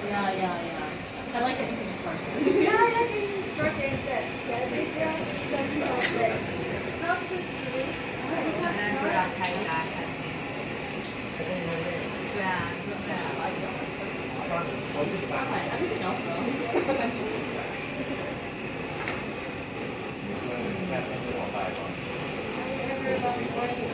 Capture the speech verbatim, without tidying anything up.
Yeah, yeah, yeah. I like anything sparkly. Yeah, I like anything sparkly instead. Yeah, they feel like you know, like, not too sweet. 那说要开一家餐厅。对啊，就在。 Everything else though. Everybody